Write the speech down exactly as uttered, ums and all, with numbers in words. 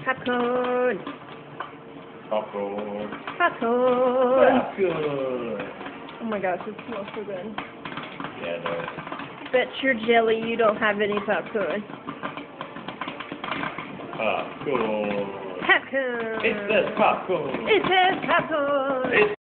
Popcorn. Popcorn. Popcorn. Popcorn. Oh my gosh, it smells so good. Yeah, no. Bet your jelly you don't have any popcorn. Popcorn. Popcorn. It says popcorn. It says popcorn. It